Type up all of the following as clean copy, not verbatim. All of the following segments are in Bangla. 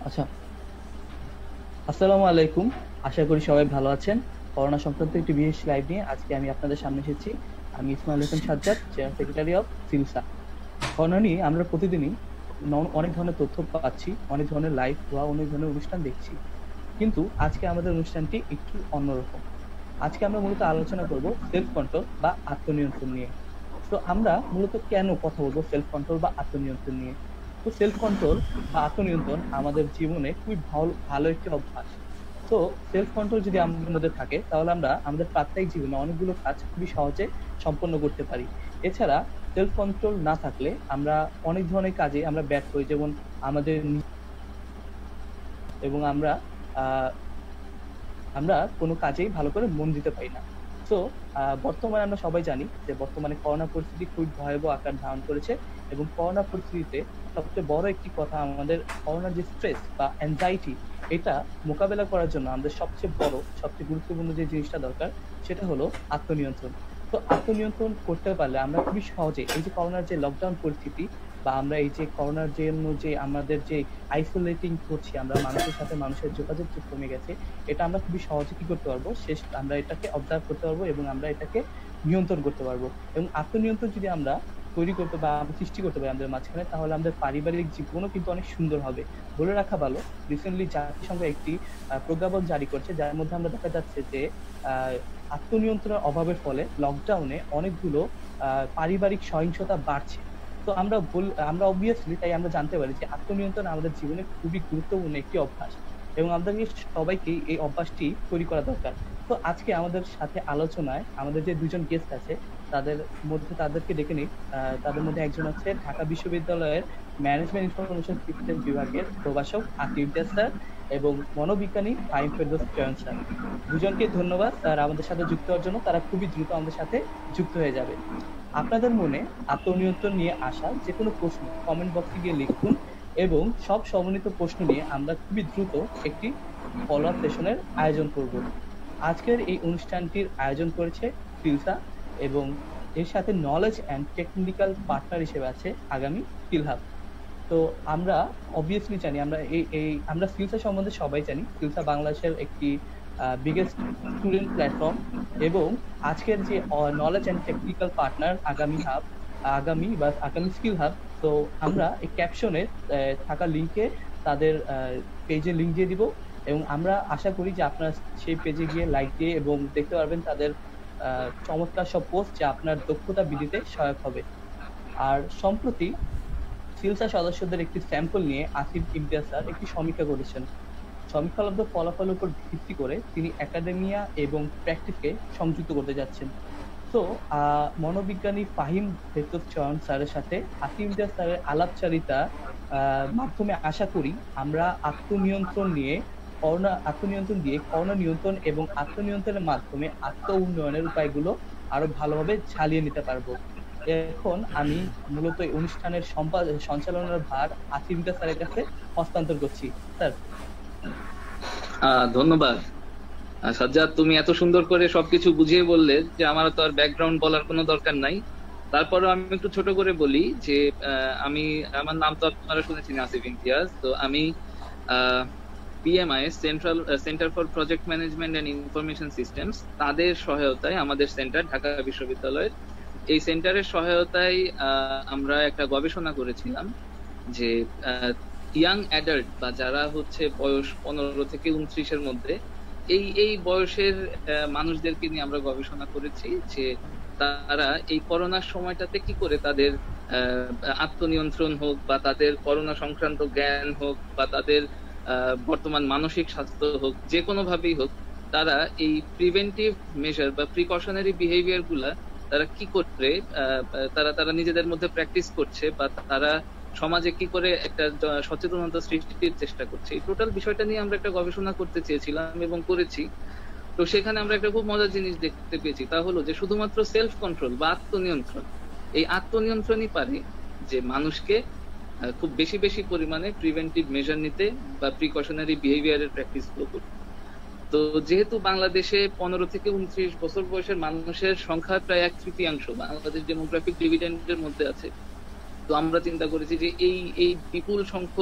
আচ্ছা, আসসালামু আলাইকুম। আশা করি সবাই ভালো আছেন। করোনা সংক্রান্ত একটি বিশেষ লাইভ নিয়ে আজকে আমি আপনাদের সামনে এসেছি। আমি Ismail Hossain Sajjad, general secretary of Silsa. Corona নিয়ে আমরা প্রতিদিনই অনেক ধরনের তথ্য পাচ্ছি, অনেক ধরনের লাইভ বা অনেক ধরনের অনুষ্ঠান দেখছি। কিন্তু আজকে আমাদের অনুষ্ঠানটি একটু অন্যরকম। আজকে আমরা মূলত আলোচনা করব সেলফ কন্ট্রোল বা আত্মনিয়ন্ত্রণ নিয়ে। তো আমরা মূলত কেন কথা বলবো সেলফ কন্ট্রোল বা আত্মনিয়ন্ত্রণ নিয়ে? তো সেলফ কন্ট্রোল বা আত্মনিয়ন্ত্রণ আমাদের জীবনে খুবই ভালো ভালো একটি অভ্যাস। তো সেলফ কন্ট্রোল যদি আমাদের মধ্যে থাকে তাহলে আমরা আমাদের প্রাত্যহিক জীবনে অনেকগুলো কাজ খুবই সহজে সম্পন্ন করতে পারি। এছাড়া সেলফ কন্ট্রোল না থাকলে আমরা অনেক ধরনের কাজে আমরা ব্যর্থ হই, যেমন আমাদের এবং আহ আমরা কোনো কাজেই ভালো করে মন দিতে পারি না। তো বর্তমানে আমরা সবাই জানি যে বর্তমানে করোনা পরিস্থিতি খুব ভয়াবহ আকার ধারণ করেছে, এবং করোনা পরিস্থিতিতে সবচেয়ে বড় একটি কথা আমাদের করোনার যে স্ট্রেস বা অ্যাংজাইটি, এটা মোকাবেলা করার জন্য আমাদের সবচেয়ে বড় সবচেয়ে গুরুত্বপূর্ণ যে জিনিসটা দরকার সেটা হলো আত্মনিয়ন্ত্রণ। তো আত্মনিয়ন্ত্রণ করতে পারলে আমরা খুবই সহজে এই যে করোনার যে লকডাউন পরিস্থিতি বা আমরা এই যে করোনার জন্য যে আমাদের যে আইসোলেটিং করছি, আমরা মানুষের সাথে মানুষের যোগাযোগ যে কমে গেছে, এটা আমরা খুবই সহজে কি করতে পারবো, শেষ আমরা এটাকে অবজার্ভ করতে পারবো এবং আমরা এটাকে নিয়ন্ত্রণ করতে পারবো। এবং আত্মনিয়ন্ত্রণ যদি আমরা তৈরি করতে বা আমরা সৃষ্টি করতে পারি আমাদের মাঝখানে, তাহলে আমাদের পারিবারিক জীবনও কিন্তু অনেক সুন্দর হবে। বলে রাখা ভালো, রিসেন্টলি জাতিসংঘ একটি প্রজ্ঞাপন জারি করছে, যার মধ্যে আমরা দেখা যাচ্ছে যে আহ আত্মনিয়ন্ত্রণের অভাবের ফলে লকডাউনে অনেকগুলো পারিবারিক সহিংসতা বাড়ছে। তো আমরা অবভিয়াসলি তাই আমরা জানতে পারি যে আত্মনিয়ন্ত্রণ আমাদের জীবনে খুবই গুরুত্বপূর্ণ একটি অভ্যাস, এবং আমাদেরকে সবাইকে এই অভ্যাসটি তৈরি করা দরকার। তো আজকে আমাদের সাথে আলোচনায় আমাদের যে দুজন গেস্ট আছে, তাদের মধ্যে তাদেরকে ডেকে নিই। তাদের মধ্যে একজন হচ্ছে ঢাকা বিশ্ববিদ্যালয়ের ম্যানেজমেন্ট ইনফরমেশন সিস্টেম বিভাগের প্রভাষক আতিফ ইমতিয়াজ স্যার এবং মনোবিজ্ঞানী ফাহিম ফেরদৌস চয়ন স্যার। দুজনকে ধন্যবাদ স্যার আমাদের সাথে যুক্ত হওয়ার জন্য। তারা খুবই দ্রুত আমাদের সাথে যুক্ত হয়ে যাবে। আপনাদের মনে আত্মনিয়ন্ত্রণ নিয়ে আসা যে কোনো প্রশ্ন কমেন্ট বক্সে গিয়ে লিখুন, এবং সব সমন্বিত প্রশ্ন নিয়ে আমরা খুবই দ্রুত একটি ফলো আপ সেশনের আয়োজন করব। আজকের এই অনুষ্ঠানটির আয়োজন করেছে ফিলসা, এবং এর সাথে নলেজ অ্যান্ড টেকনিক্যাল পার্টনার হিসেবে আছে আগামী ফিলহাব। তো আমরা অবভিয়াসলি জানি, আমরা ফিলসা সম্বন্ধে সবাই জানি, ফিলসা বাংলাদেশের একটি বিগেস্ট স্টুডেন্ট প্ল্যাটফর্ম। এবং আজকের যে knowledge and technical partner Agami skill hub. তো আমরা এই ক্যাপশনে থাকা লিঙ্কে তাদের পেজে লিঙ্ক দিয়ে দিব, এবং আমরা আশা করি যে আপনারা সেই পেজে গিয়ে লাইক দিয়ে এবং দেখতে পারবেন তাদের চমৎকার সব পোস্ট, যা আপনার দক্ষতা বৃদ্ধিতে সহায়ক হবে। আর সম্প্রতি সিলসা সদস্যদের একটি স্যাম্পল নিয়ে আসিফ ইমতিয়াজ স্যার একটি সমীক্ষা করেছেন। সমীক্ষালব্ধ ফলাফলের উপর ভিত্তি করে তিনি একাডেমিয়া এবং প্র্যাকটিসকে সংযুক্ত করতে যাচ্ছেন। তো মনোবিজ্ঞানী ফাহিম ফেরদৌস চয়ন স্যারের সাথে আসিফ ইমতিয়াজ স্যারের আলাপচারিতা মাধ্যমে আশা করি আমরা আত্মনিয়ন্ত্রণ দিয়ে করোনা নিয়ন্ত্রণ এবং আত্মনিয়ন্ত্রণের মাধ্যমে আত্ম উন্নয়নের উপায়গুলো আরো ভালোভাবে ঝালিয়ে নিতে পারবো। এখন আমি মূলত এই অনুষ্ঠানের সঞ্চালনার ভার আসিফ ইমতিয়াজ স্যারের কাছে হস্তান্তর করছি। স্যার। ধন্যবাদ সাজ্জাদ, তুমি এত সুন্দর করে সবকিছু বুঝিয়ে বললে যে আমার তো আর ব্যাকগ্রাউন্ড বলার কোনো দরকার নাই। তারপরে আমি একটু ছোট করে বলি যে আমার নাম তো আপনারা শুনেছেন, আসিফ ইমতিয়াজ। তো আমি PMI centre for project management and information systems, তাদের সহায়তায় আমাদের সেন্টার ঢাকা বিশ্ববিদ্যালয়ের, এই সেন্টারের সহায়তায় আমরা একটা গবেষণা করেছিলাম যে ইয়াং অ্যাডাল্ট বা যারা হচ্ছে বয়স 15 থেকে 29-এর মধ্যে, এই বয়সের মানুষদেরকে নিয়ে আমরা গবেষণা করেছি যে তারা এই করোনার সময়টাতে কি করে তাদের আত্মনিয়ন্ত্রণ হোক বা তাদের করোনা সংক্রান্ত জ্ঞান হোক বা তাদের বর্তমান মানসিক স্বাস্থ্য হোক, যে কোনো ভাবেই হোক, তারা এই প্রিভেন্টিভ মেজার বা প্রিকশনারি বিহেভিয়ার গুলা তারা কি করে তারা নিজেদের মধ্যে প্র্যাকটিস করছে বা তারা সমাজে কি করে একটা সচেতনতা সৃষ্টির চেষ্টা করছে, এই টোটাল বিষয়টা নিয়ে আমরা একটা গবেষণা করতে চেয়েছিলাম এবং করেছি। তো সেখানে আমরা একটা খুব মজার জিনিস দেখতে পেয়েছি, তা হলো যে শুধুমাত্র সেলফ কন্ট্রোল বা আত্মনিয়ন্ত্রণ, এই আত্মনিয়ন্ত্রণই পারে যে মানুষকে খুব বেশি বেশি পরিমাণে প্রিভেন্টিভ মেজার নিতে বা প্রিকশনারি বিহেভিয়ারের প্র্যাকটিস গুলো করতে। তো যেহেতু বাংলাদেশে 15 থেকে 29 বছর বয়সের মানুষের সংখ্যা প্রায় 1/3 বাংলাদেশ ডেমোগ্রাফিক ডিভিডেন্ডের মধ্যে আছে, তো আমরা চিন্তা করেছি যে এই বিপুল সংখ্যক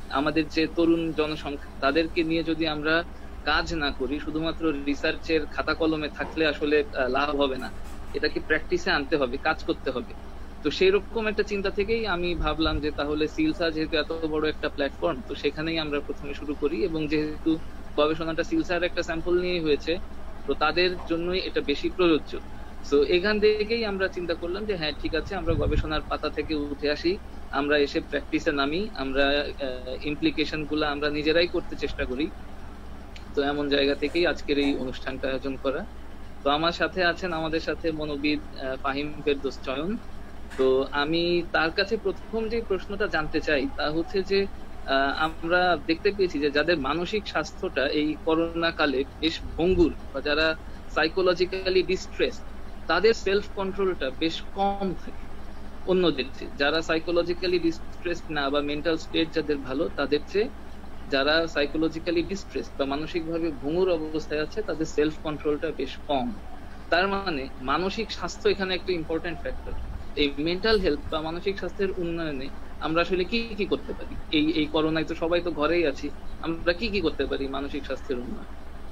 আমাদের যে তরুণ জনসংখ্যা তাদেরকে নিয়ে যদি আমরা কাজ না করি, শুধুমাত্র রিসার্চের খাতা কলমে থাকলে আসলে লাভ হবে না, এটাকে প্র্যাকটিসে আনতে হবে, কাজ করতে হবে। তো সেই রকম একটা চিন্তা থেকেই আমি ভাবলাম যে তাহলে সিলসা যেহেতু এত বড় একটা প্ল্যাটফর্ম, তো সেখানেই আমরা প্রথমে শুরু করি, এবং যেহেতু গবেষণাটা সিলসার একটা স্যাম্পল নিয়ে হয়েছে, তো তাদের জন্যই এটা বেশি প্রযোজ্য। তো এখান থেকেই আমরা চিন্তা করলাম যে হ্যাঁ ঠিক আছে, আমরা গবেষণার পাতা থেকে উঠে আসি, আমরা এসে প্র্যাকটিসে নামি, আমরা ইমপ্লিকেশন গুলো আমরা নিজেরাই করতে চেষ্টা করি। তো এমন জায়গা থেকেই আজকের এই অনুষ্ঠানটা আয়োজন করা। তো আমার সাথে আছেন, আমাদের সাথে মনোবিদ ফাহিম ফেরদৌস চয়ন। তো আমি তার কাছে প্রথম যে প্রশ্নটা জানতে চাই তা হচ্ছে যে আমরা দেখতে পেয়েছি যে যাদের মানসিক স্বাস্থ্যটা এই করোনা কালে বেশ ভঙ্গুর, বা যারা সাইকোলজিক্যালি ডিস্ট্রেস, তাদের সেলফ কন্ট্রোলটা বেশ কম থাকে অন্যদের চেয়ে। যারা সাইকোলজিক্যালি ডিস্ট্রেস না বা মেন্টাল স্টেট যাদের ভালো, তাদের চেয়ে যারা সাইকোলজিক্যালি ডিস্ট্রেস বা মানসিকভাবে ভঙ্গুর অবস্থায় আছে, তাদের সেলফ কন্ট্রোলটা বেশ কম। তার মানে মানসিক স্বাস্থ্য এখানে একটা ইম্পর্টেন্ট ফ্যাক্টর। এই মেন্টাল হেলথ বা মানসিক স্বাস্থ্যের উন্নয়নে আমরা আসলে কি কি করতে পারি? এই করোনায় তো সবাই তো ঘরেই আছি, আমরা কি কি করতে পারি মানসিক স্বাস্থ্যের উন্নয়ন?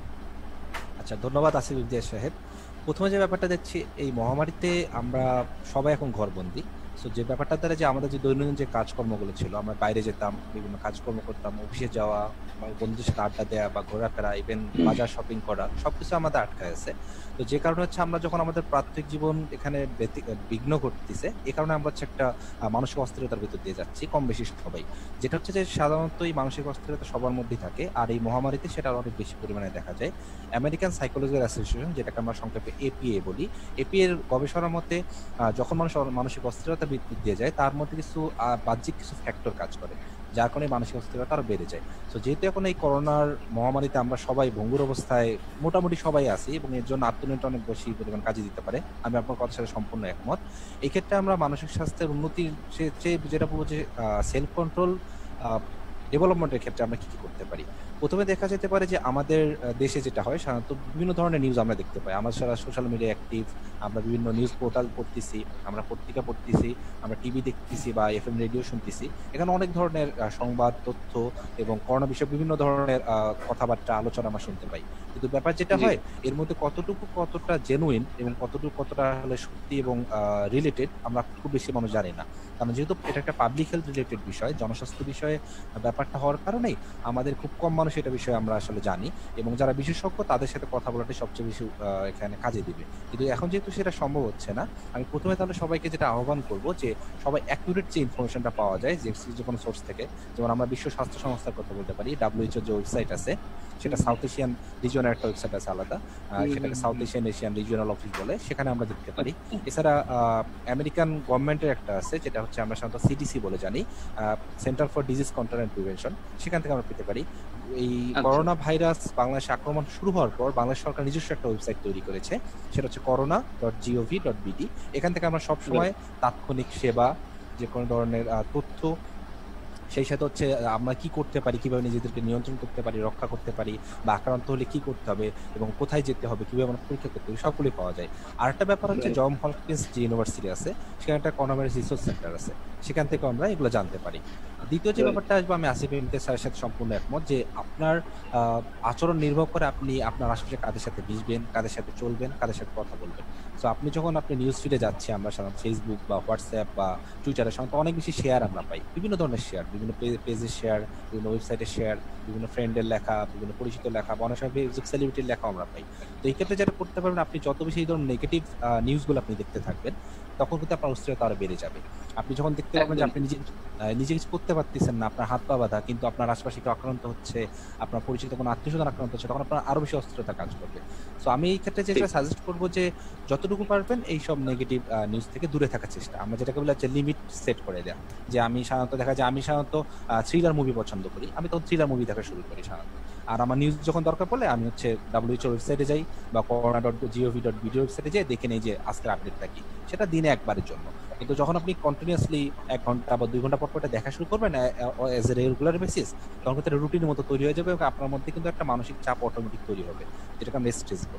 আচ্ছা, ধন্যবাদ আসিফ ইমতিয়াজ সাহেব। প্রথমে যে ব্যাপারটা দেখছি, এই মহামারীতে আমরা সবাই এখন ঘরবন্দি। সো যে ব্যাপারটা দ্বারা যে আমাদের যে দৈনন্দিন যে কাজকর্মগুলো ছিল, আমরা বাইরে যেতাম, বিভিন্ন কাজকর্ম করতাম, অফিসে যাওয়া, বন্ধুদের সাথে আড্ডা দেওয়া বা ঘোরাফেরা, ইভেন বাজার শপিং করা, সবকিছু আমাদের আটকায় আছে। তো যে কারণে হচ্ছে আমরা যখন আমাদের প্রাত্যহিক জীবন এখানে বিঘ্ন ঘটতেছে, এই কারণে আমরা হচ্ছে একটা মানসিক অস্থিরতার ভিতর দিয়ে যাচ্ছি কম বেশি সবাই। যেটা হচ্ছে যে সাধারণত এই মানসিক অস্থিরতা সবার মধ্যেই থাকে, আর এই মহামারীতে সেটা অনেক বেশি পরিমাণে দেখা যায়। আমেরিকান সাইকোলজিক্যাল অ্যাসোসিয়েশন, যেটাকে আমরা সংক্ষেপে এপিএ বলি, এপিএ এর গবেষণার মতে যখন মানুষ মানসিক অস্থিরতা বৃদ্ধি দিয়ে যায়, তার মধ্যে কিছু বাহ্যিক কিছু ফ্যাক্টর কাজ করে, যার কারণে মানসিক অস্থিরতা আরো বেড়ে যায়। তো যেহেতু এখন এই করোনার মহামারীতে আমরা সবাই ভঙ্গুর অবস্থায় মোটামুটি সবাই আছি, এবং এর জন্য আত্মনিয়ন্ত্রণ অনেক বেশি পরিমাণ কাজে দিতে পারে, আমি আপনার কথার সাথে সম্পূর্ণ একমত। এই ক্ষেত্রে আমরা মানসিক স্বাস্থ্যের উন্নতির চেয়ে যেটা বলবো যে সেলফ কন্ট্রোল ডেভেলপমেন্টের ক্ষেত্রে আমরা কি কি করতে পারি। প্রথমে দেখা যেতে পারে যে আমাদের দেশে যেটা হয়, সাধারণত বিভিন্ন ধরনের নিউজ আমরা দেখতে পাই, আমরা সারা সোশ্যাল মিডিয়া অ্যাক্টিভ, আমরা বিভিন্ন নিউজ পোর্টাল পড়তেছি, আমরা পত্রিকা পড়তেছি, আমরা টিভি দেখতেছি বা এফএম রেডিও শুনতেছি। এখানে অনেক ধরনের সংবাদ, তথ্য এবং করোনা বিষয়ে বিভিন্ন ধরনের কথাবার্তা, আলোচনা আমরা শুনতে পাই। কিন্তু ব্যাপার যেটা হয়, এর মধ্যে কতটা জেনুইন এবং কতটা হলে সত্যি এবং রিলেটেড, আমরা খুব বেশি মানুষ জানি না। কারণ যেহেতু এটা একটা পাবলিক হেলথ রিলেটেড বিষয়, জনস্বাস্থ্য বিষয়ে ব্যাপারটা হওয়ার কারণেই আমাদের খুব কম মানুষ এটা বিষয়ে আমরা আসলে জানি, এবং যারা বিশেষজ্ঞ তাদের সাথে কথা বলাটাই সবচেয়ে বেশি এখানে কাজে দিবে। কিন্তু এখন যেহেতু সেটা সম্ভব হচ্ছে না, আমি প্রথমে তাহলে সবাইকে যেটা আহ্বান করবো যে সবাই অ্যাকুরেট যে ইনফরমেশনটা পাওয়া যায় যে কোনো সোর্স থেকে, যেমন আমরা বিশ্ব স্বাস্থ্য সংস্থার কথা বলতে পারি, WHO যে ওয়েবসাইট আছে, সেটা সাউথ এশিয়ান রিজিয়নের একটা ওয়েবসাইট আছে আলাদা, সেটাকে সাউথ এশিয়ান রিজিয়নাল অফিস বলে, সেখানে আমরা দেখতে পারি। এছাড়া আমেরিকান গভর্নমেন্টের একটা আছে, যেটা হচ্ছে আমরা সাধারণত সিডিসি বলে জানি, centre for disease control and prevention, সেখান থেকে আমরা পেতে পারি। এই করোনা ভাইরাস বাংলাদেশে আক্রমণ শুরু হওয়ার পর বাংলাদেশ সরকার নিজস্ব একটা ওয়েবসাইট তৈরি করেছে, সেটা হচ্ছে corona.gov.bt। এখান থেকে আমরা সবসময় তাৎক্ষণিক সেবা, যে কোনো ধরনের তথ্য, সেই সাথে হচ্ছে আমরা কি করতে পারি, কিভাবে নিজেদেরকে নিয়ন্ত্রণ করতে পারি, রক্ষা করতে পারি, বা আক্রান্ত হলে কি করতে হবে এবং কোথায় যেতে হবে, কিভাবে আমরা পরীক্ষা করতে হবে, সবগুলোই পাওয়া যায়। আর একটা ব্যাপার হচ্ছে জন হপকিন্স যে ইউনিভার্সিটি আছে, সেখানে একটা করোনা ভাইরাস রিসোর্স সেন্টার আছে, সেখান থেকে আমরা এগুলো জানতে পারি। দ্বিতীয় যে ব্যাপারটা আসবে, আমি আসিফ ইমতিয়াজ স্যারের সাথে সম্পূর্ণ একমত যে আপনার আচরণ নির্ভর করে আপনি আপনার আশেপাশে কাদের সাথে মিশবেন, কাদের সাথে চলবেন, কাদের সাথে কথা বলবেন। তো আপনি যখন আপনি নিউজ ফিডে যাচ্ছি, আমরা সাধারণত ফেসবুক বা হোয়াটসঅ্যাপ বা টুইটারে সাধারণত অনেক বেশি শেয়ার আমরা পাই, বিভিন্ন ধরনের শেয়ার, বিভিন্ন পেজের শেয়ার, বিভিন্ন ওয়েবসাইটের শেয়ার, বিভিন্ন ফ্রেন্ডের লেখা, বিভিন্ন পরিচিত লেখা, বা অনেক সময় ফেসবুক সেলিব্রিটির লেখা আমরা পাই। তো এই ক্ষেত্রে যেটা করতে পারবেন, আপনি যত বেশি এই ধরনের নেগেটিভ নিউজগুলো আপনি দেখতে থাকবেন, তখন কিন্তু আপনার অস্থিরতা আরো বেড়ে যাবে। আপনি যখন দেখতে পাবেন যে আপনি নিজে কিছু করতে পারতেছেন না, আপনার হাত পা বাঁধা, কিন্তু আপনার আশপাশে কেউ আক্রান্ত হচ্ছে, আপনার পরিচিত কোনো আত্মীয়স্বজন আক্রান্ত হচ্ছে, তখন আপনার আরো বেশি অস্থিরতা কাজ করবে। তো আমি এই ক্ষেত্রে যেটা সাজেস্ট করবো যে যতটুকু পারবেন এইসব নেগেটিভ নিউজ থেকে দূরে থাকার চেষ্টা, আমরা যেটাকে বলে হচ্ছে লিমিট সেট করে দেওয়া। যে আমি সাধারণত দেখা যায়, আমি সাধারণত থ্রিলার মুভি পছন্দ করি, আমি তখন থ্রিলার মুভি দেখা শুরু করি সাধারণত। আর আমার নিউজ যখন দরকার পড়লে আমি হচ্ছে WHO ওয়েবসাইটে যাই বা corona.gov.bt ওয়েবসাইটে যাই, দেখে নেই যে আজকের আপডেটটা কি, সেটা দিনে একবারের জন্য। কিন্তু যখন আপনি কন্টিনিউয়াসলি 1 ঘন্টা বা 2 ঘন্টা পর এটা দেখা শুরু করবেন এজ এ রেগুলার বেসিস, তখন কিন্তু রুটিনের মতো তৈরি হয়ে যাবে, এবং আপনার মধ্যে কিন্তু একটা মানসিক চাপ অটোমেটিক তৈরি হবে, যেটাকে আমরা স্ট্রেস বলি।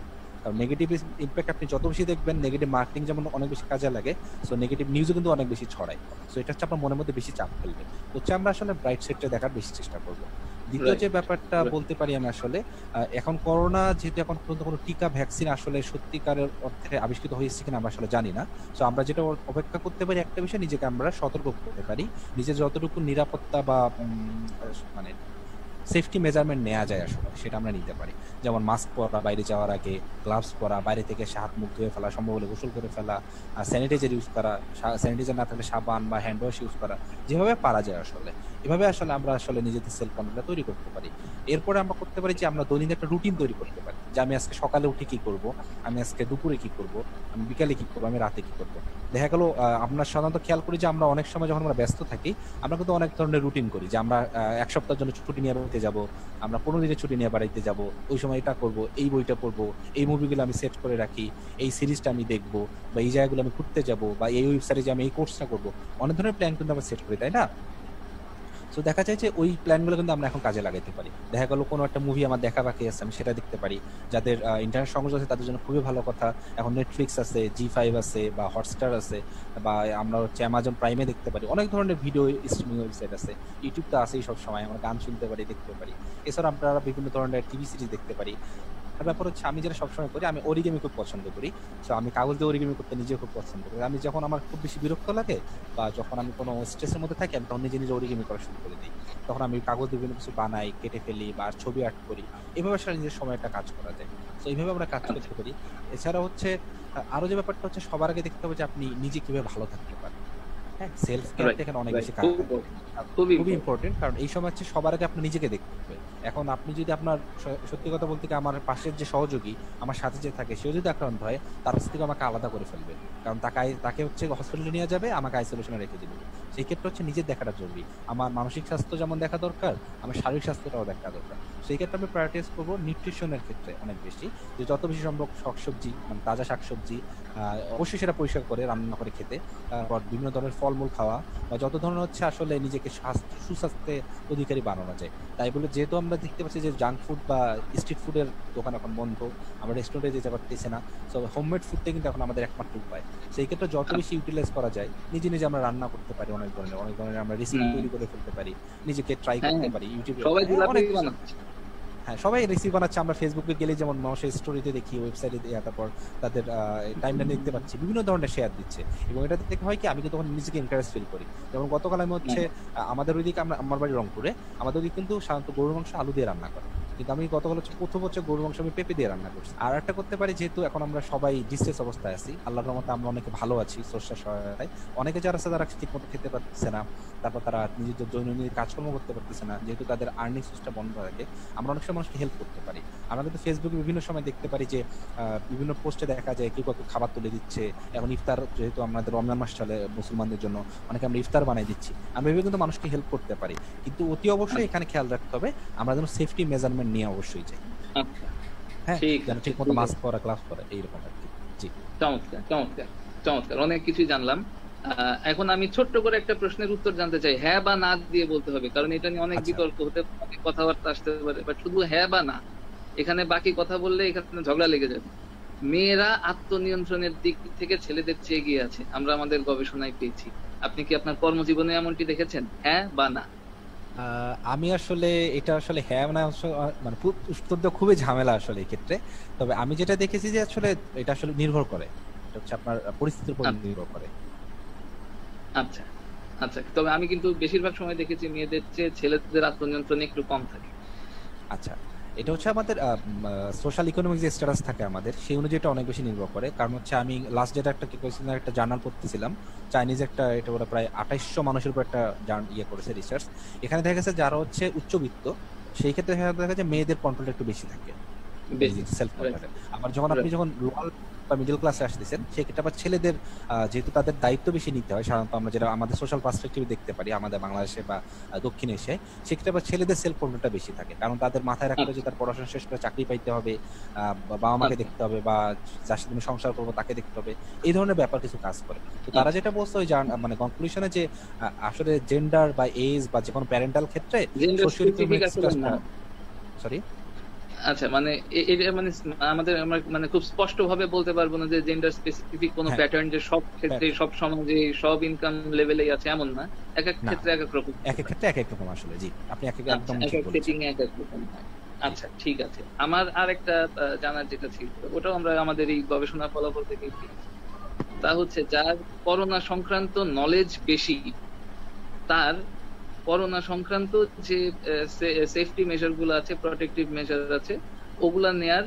কারণ নেগেটিভ ইম্প্যাক্ট আপনি যত বেশি দেখবেন, নেগেটিভ মার্কেটিং যেমন অনেক বেশি কাজে লাগে, সো নেগেটিভ নিউজও কিন্তু অনেক বেশি ছড়ায়। সো এটা হচ্ছে আপনার মনের মধ্যে বেশি চাপ ফেলবে। তো হচ্ছে আমরা আসলে ব্রাইট সাইডটা দেখার বেশি চেষ্টা করবো। দ্বিতীয় যে ব্যাপারটা বলতে পারি আমি আসলে, এখন করোনা যেহেতু এখন পর্যন্ত কোনো টিকা ভ্যাকসিন আসলে সত্যিকারের অর্থে আবিষ্কৃত হয়েছে কিনা আমরা আসলে জানি না। সো আমরা যেটা অপেক্ষা করতে পারি একটা বিষয়, নিজেকে আমরা সতর্ক করতে পারি, নিজের যতটুকু নিরাপত্তা বা মানে সেফটি মেজারমেন্ট নেওয়া যায় আসলে সেটা আমরা নিতে পারি। যেমন মাস্ক পরা বাইরে যাওয়ার আগে, গ্লাভস পরা, বাইরে থেকে হাত মুখ ধুয়ে ফেলা, সম্ভব হলে গোসল করে ফেলা, স্যানিটাইজার ইউজ করা, স্যানিটাইজার না থাকলে সাবান বা হ্যান্ড ওয়াশ ইউজ করা, যেভাবে পারা যায় আসলে এভাবে আসলে আমরা আসলে নিজেদের সেলফ কন্ট্রোলটা তৈরি করতে পারি। এরপরে আমরা করতে পারি যে আমরা দৈনিক একটা রুটিন তৈরি করতে পারি, যে আমি আজকে সকালে উঠে কি করব, আমি আজকে দুপুরে কি করব, আমি বিকালে কি করবো, আমি রাতে কি করবো। দেখা গেল আমরা সাধারণত খেয়াল করি যে আমরা অনেক সময় যখন আমরা ব্যস্ত থাকি আমরা কিন্তু অনেক ধরনের রুটিন করি, যে আমরা এক সপ্তাহের জন্য ছুটি নিয়ে বেড়াতে যাবো, আমরা 15 দিনের ছুটি নিয়ে বেড়াইতে যাবো, ওই সময় এটা করব, এই বইটা পড়বো, এই মুভিগুলো আমি সেট করে রাখি, এই সিরিজটা আমি দেখবো, বা এই জায়গাগুলো আমি ঘুরতে যাবো, বা এই ওয়েবসাইটে যে আমি এই কোর্সটা করবো, অনেক ধরনের প্ল্যান কিন্তু আমরা সেট করি, তাই না? সো দেখা যায় যে ওই প্ল্যানগুলো কিন্তু আমরা এখন কাজে লাগাইতে পারি। দেখা গেল কোনো একটা মুভি আমার দেখা বাকি আছে, আমি সেটা দেখতে পারি। যাদের ইন্টারনেট সংযোগ আছে তাদের জন্য খুবই ভালো কথা, এখন নেটফ্লিক্স আছে, G5 আছে, বা হটস্টার আছে, বা আমরা হচ্ছে অ্যামাজন প্রাইমে দেখতে পারি। অনেক ধরনের ভিডিও স্ট্রিমিং ওয়েবসাইট আছে, ইউটিউব তো আছেই সব সময়, আমরা গান শুনতে পারি, দেখতে পারি। এছাড়া আমরা বিভিন্ন ধরনের টিভি সিরিজ দেখতে পারি। ব্যাপার হচ্ছে আমি যেটা সবসময় করি, আমি অরিগেমি খুব পছন্দ করি। সো আমি কাগজ দিয়ে অরিগেমি করতে নিজে খুব পছন্দ করি। আমি যখন আমার খুব বেশি বিরক্ত লাগে বা যখন আমি কোনো স্ট্রেসের মধ্যে থাকি, আমি তখন নিজে নিজে অরিগেমি করা শুরু করে দিই। তখন আমি কাগজ দিয়ে বিভিন্ন কিছু বানাই, কেটে ফেলি, বা ছবি আর্ট করি। এভাবে আসলে নিজের সময়টা কাজ করা যায়। তো এইভাবে আমরা কাজ করতে পারি। এছাড়া হচ্ছে আরো যে ব্যাপারটা হচ্ছে, সবার আগে দেখতে হবে যে আপনি নিজে কিভাবে ভালো থাকতে পারেন। হ্যাঁ, সেলফ কেয়ারটা এখানে অনেক বেশি কাজ করে, খুবই ইম্পর্টেন্ট। কারণ এই সময় হচ্ছে সবার আগে আপনি নিজেকে দেখতে হবে। এখন আপনি যদি আপনার সত্যি কথা বলতে কি, আমার পাশের যে সহযোগী আমার সাথে যে থাকে, সেও যদি আক্রান্ত হয়, তার কাছ থেকে আমাকে আলাদা করে ফেলবে। কারণ তাকে হচ্ছে হসপিটালে নিয়ে যাবে, আমাকে আইসোলেশনে রেখে দিবে। সেই ক্ষেত্রে হচ্ছে নিজের দেখাটা জরুরি। আমার মানসিক স্বাস্থ্য যেমন দেখা দরকার, আমার শারীরিক স্বাস্থ্যটাও দেখা দরকার। সেই ক্ষেত্রে আমি প্রায়োরিটাইজ করবো নিউট্রিশনের ক্ষেত্রে অনেক বেশি, যে যত বেশি সম্ভব শাকসবজি, মানে তাজা শাকসবজি, অবশ্যই সেটা পরিষ্কার করে রান্না করে খেতে, তারপর বিভিন্ন ধরনের ফলমূল খাওয়া, বা যত ধরনের হচ্ছে আসলে নিজেকে সুস্বাস্থ্যের অধিকারী বানানো যায়। তাই বলে যেহেতু আমরা দেখতে পাচ্ছি যে জাঙ্ক ফুড বা স্ট্রিট ফুডের দোকান এখন বন্ধ, আমরা রেস্টুরেন্টে যেতে পারতেছি না, সো হোমমেড ফুডটা কিন্তু এখন আমাদের একমাত্র উপায়। সেই ক্ষেত্রে যত বেশি ইউটিলাইজ করা যায়, নিজে নিজে আমরা রান্না করতে পারি, অনেক ধরনের আমরা রেসিপি তৈরি করে ফেলতে পারি, নিজেকে ট্রাই করতে পারি ইউটিউবে। হ্যাঁ, সবাই রেসিপি বানাচ্ছে। আমরা ফেসবুকে গেলে যেমন মানুষের স্টোরিতে দেখি, ওয়েবসাইটে, তারপর তাদের টাইমলাইনে দেখতে পাচ্ছি বিভিন্ন ধরনের শেয়ার দিচ্ছে, এবং এটা দেখে হয় কি, আমি কিন্তু তখন নিজেকে এনকারেজ ফিল করি। যেমন গতকাল আমি হচ্ছে আমাদের ওইদিকে, আমার বাড়ি রংপুরে, আমাদের ওইদিকে কিন্তু সাধারণত গরুর মাংস আলু দিয়ে রান্না করে, কিন্তু আমি গতকাল হচ্ছে প্রথম হচ্ছে গরুর মাংস আমি পেঁপে দিয়ে রান্না করছি। আর একটা করতে পারি, যেহেতু এখন আমরা সবাই ডিস্ট্রেস অবস্থায় আছি, আল্লাহর রহমতে আমরা অনেকে ভালো আছি সোশ্যাল সহায়তায়, অনেকে যারা আছে তারা ঠিক মতো খেতে পারতেছে না, তারপর তারা নিজেদের দৈনন্দিন কাজকর্ম করতে পারতেছে না, যেহেতু তাদের আর্নিং সোর্সটা বন্ধ থাকে। আমরা অনেক সময় মানুষকে হেল্প করতে পারি। আমরা কিন্তু ফেসবুকে বিভিন্ন সময় দেখতে পারি যে বিভিন্ন পোস্টে দেখা যায় কেউ কাউকে খাবার তুলে দিচ্ছে। এখন ইফতার, যেহেতু আমাদের রমজান মাস চলে মুসলমানদের জন্য, অনেকে আমরা ইফতার বানিয়ে দিচ্ছি। আমরা এভাবে কিন্তু মানুষকে হেল্প করতে পারি, কিন্তু অতি অবশ্যই এখানে খেয়াল রাখতে হবে আমরা যেন সেফটি মেজারমেন্ট নিয়ে অবশ্যই যাই। হ্যাঁ, যেন ঠিক মতো মাস্ক পরা, গ্লাভস পরা, এইরকম আর কি। জি, চমৎকার চমৎকার চমৎকার, অনেক কিছুই জানলাম। এখন আমি ছোট্ট করে একটা প্রশ্নের উত্তর জানতে চাই। হ্যাঁ বা না দিয়ে বলতে হবে, কারণ এটা নিয়ে অনেক বিতর্ক হতে পারে, কথাবার্তা আসতে পারে, বাট শুধু হ্যাঁ বা না, এখানে বাকি কথা বললে এখানে ঝগড়া লেগে যাবে। মেয়েরা আত্মনিয়ন্ত্রণের দিক থেকে ছেলেদের চেয়ে এগিয়ে আছে, আমরা আমাদের গবেষণায় পেয়েছি। আপনি কি আপনার কর্মজীবনে এমনটি দেখেছেন? হ্যাঁ বা না? আমি আসলে এটা আসলে হ্যাঁ না, মানে উত্তর দেওয়া খুবই ঝামেলা আসলে এই ক্ষেত্রে। তবে আমি যেটা দেখেছি যে আসলে এটা আসলে নির্ভর করে, এটা হচ্ছে আপনার পরিস্থিতির উপর নির্ভর করে। আচ্ছা আচ্ছা, তবে আমি কিন্তু বেশিরভাগ সময় দেখেছি মেয়েদের চেয়ে ছেলেদের আত্মনিয়ন্ত্রণ একটু কম থাকে। আচ্ছা, এটা হচ্ছে আমাদের সোশ্যাল ইকোনমিক যে স্ট্যাটাস থাকে আমাদের, সেই অনুযায়ী এটা অনেক বেশি নির্ভর করে। কারণ হচ্ছে আমি লাস্ট যেটা একটা জার্নাল পড়তেছিলাম, চাইনিজ একটা, এটা ওরা প্রায় 2800 মানুষের উপর একটা ইয়ে করেছে রিসার্চ। এখানে দেখা গেছে যারা হচ্ছে উচ্চবিত্ত, সেই ক্ষেত্রে দেখা যায় মেয়েদের কন্ট্রোলটা একটু বেশি থাকে, সেলফ কন্ট্রোল। আবার যখন আপনি লোয়ার বা মিডল ক্লাসে আসতেছেন, সেক্ষেত্রে আবার ছেলেদের যেহেতু তাদের দায়িত্ব বেশি নিতে হয়, সাধারণত আমরা যেটা আমাদের সোশ্যাল পার্সপেক্টিভে দেখতে পারি আমাদের বাংলাদেশে বা দক্ষিণ এশিয়ায়, সেক্ষেত্রে আবার ছেলেদের সেলফ কন্ট্রোলটা বেশি থাকে। কারণ তাদের মাথায় রাখতে হবে যে তার পড়াশোনা শেষ করে চাকরি পাইতে হবে, বাবা মাকে দেখতে হবে, বা যার সাথে আমি সংসার করবো তাকে দেখতে হবে, এই ধরনের ব্যাপার কিছু কাজ করে। তো তারা যেটা বলছে ওই মানে কনক্লুশনে, যে আসলে জেন্ডার বা এজ বা যে কোনো প্যারেন্টাল ক্ষেত্রে সরি আচ্ছা, মানে এটা মানে আমাদের আমরা মানে খুব স্পষ্ট ভাবে বলতে পারবো না যে জেন্ডার স্পেসিফিক কোনো হ্যাঁ, প্যাটার্ন যে সব ক্ষেত্রে সব সমাজে সব ইনকাম লেভেলেই আছে এমন না, এক এক না, ক্ষেত্রে এক এক রকম এক এক ক্ষেত্রে এক এক রকম আসলে। জি, আপনি আচ্ছা, একদম এক ঠিক এক বলেছেন। সেটিং এ এক এক রকম হয়। আচ্ছা, ঠিক আছে। আমার আরেকটা জানার যেটা ছিল, ওটাও আমরা আমাদের এই গবেষণার ফলাফল থেকে পেয়েছি। তা হচ্ছে যার করোনা সংক্রান্ত নলেজ বেশি, তার করোনা সংক্রান্ত যে সেফটি মেজার গুলো আছে, প্রটেক্টিভ মেজার আছে, ওগুলা নেয়ার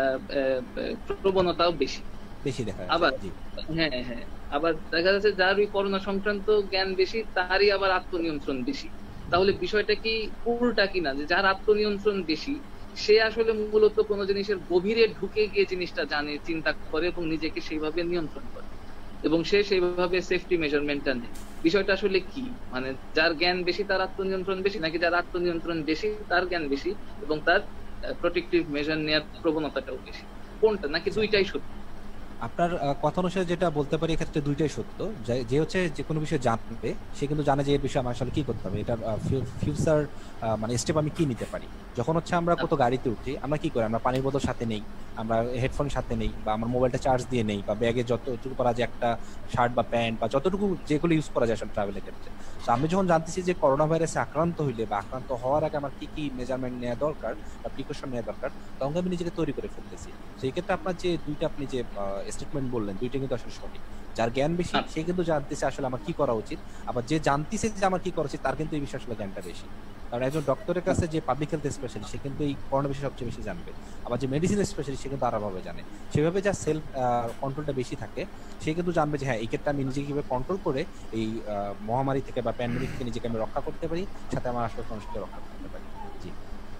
প্রবণতাও বেশি। বেশি দেখা আবার যাচ্ছে। জি, হ্যাঁ হ্যাঁ, আবার দেখা যাচ্ছে যার ওই করোনা সংক্রান্ত জ্ঞান বেশি তারই আবার আত্মনিয়ন্ত্রণ বেশি। তাহলে বিষয়টা কি উল্টা কিনা, যে যার আত্মনিয়ন্ত্রণ বেশি সে আসলে মূলত কোনো জিনিসের গভীরে ঢুকে গিয়ে জিনিসটা জানে, চিন্তা করে এবং নিজেকে সেইভাবে নিয়ন্ত্রণ করে এবং সে সেইভাবে সেফটি মেজারমেন্টটা নেয়। বিষয়টা আসলে কি, মানে যার জ্ঞান বেশি তার আত্মনিয়ন্ত্রণ বেশি, নাকি যার আত্মনিয়ন্ত্রণ বেশি তার জ্ঞান বেশি এবং তার প্রোটেক্টিভ মেজার নেওয়ার প্রবণতাটাও বেশি? কোনটা, নাকি দুইটাই সত্যি? আপনার কথা অনুসারে যেটা বলতে পারি এক্ষেত্রে দুইটাই সত্য। যে হচ্ছে যে কোনো বিষয়ে জানবে, সে কিন্তু জানে যে এই বিষয়ে আমার আসলে কি করতে হবে, এটার ফিউচার মানে স্টেপ আমি কি নিতে পারি। যখন হচ্ছে আমরা কত গাড়িতে উঠি, আমরা কি করি, আমরা পানির বোতল সাথে নেই, আমরা হেডফোন সাথে নেই, বা আমার মোবাইলটা চার্জ দিয়ে নেই, বা ব্যাগে যতটুকু করা যায় একটা শার্ট বা প্যান্ট বা যতটুকু যেগুলো ইউজ করা যায় আসলে ট্রাভেলের ক্ষেত্রে। তো আমি যখন জানতেছি যে করোনা ভাইরাসে আক্রান্ত হইলে বা আক্রান্ত হওয়ার আগে আমার কি কি মেজারমেন্ট নেওয়া দরকার বা প্রিকশন নেওয়া দরকার, তখন আমি নিজেকে তৈরি করে ফেলতেছি। সেই ক্ষেত্রে আপনার যে দুইটা আপনি যে স্টেটমেন্ট বললেন, দুইটা কিন্তু আসলে সঠিক। যার জ্ঞান বেশি সে কিন্তু জানতেছে আসলে আমার কি করা উচিত, আবার যে জানতেছে যে আমার কি করা উচিত তার কিন্তু এই বিষয়ে আসলে জ্ঞানটা বেশি। কারণ একজন ডক্টরের কাছে যে পাবলিক হেলথ স্পেশালিস্ট, সে কিন্তু এই করোনা বিষয়ে সবচেয়ে বেশি জানবে। আবার যে মেডিসিন স্পেশালিস্ট, সে কিন্তু আলাদাভাবে জানে। সেভাবে যার সেলফ কন্ট্রোলটা বেশি থাকে, সে কিন্তু জানবে যে হ্যাঁ, এই ক্ষেত্রে আমি নিজেকে কিভাবে কন্ট্রোল করে এই মহামারী থেকে বা প্যান্ডেমিক থেকে নিজেকে আমি রক্ষা করতে পারি, সাথে আমার আশেপাশে মানুষকে রক্ষা করতে পারি। জি,